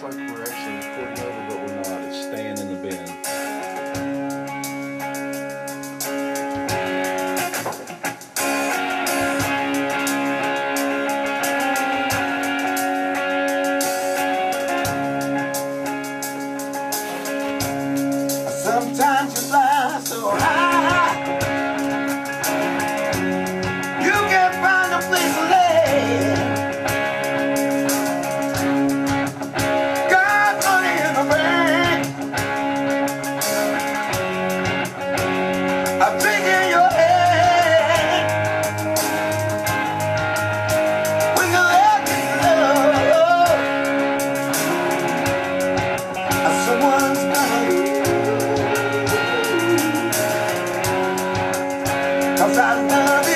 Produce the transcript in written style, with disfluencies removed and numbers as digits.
looks like we're actually recording over, but we're not. It's staying in the bin. Sometimes you fly so high, you can't find a place to lay. Got money in the bank, a drink in your hand. When you let me love, someone's gonna leave. 'Cause I love you.